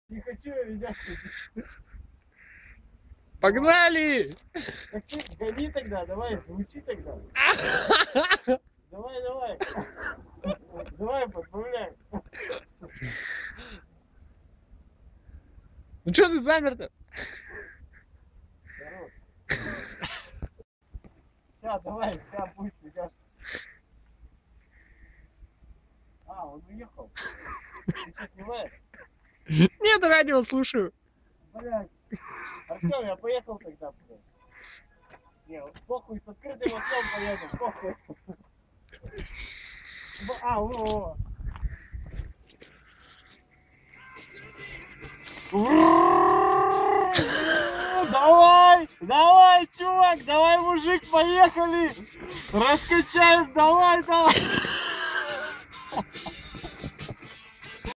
Не хочу я видяшку. Погнали! Так ты гони тогда, давай, звучи тогда. Давай, давай. Давай, подбавляй. Ну что ты замер-то? Хорош. Сейчас, давай, сейчас будет видяшка. А, он уехал. Ты что, снимаешь? Нет, радио слушаю. Блядь. Артём, я поехал тогда, блядь. Не, похуй, с открытым окном поедем, похуй. А, во-во. Давай, давай, чувак, давай, мужик, поехали. Раскачаем, давай, давай.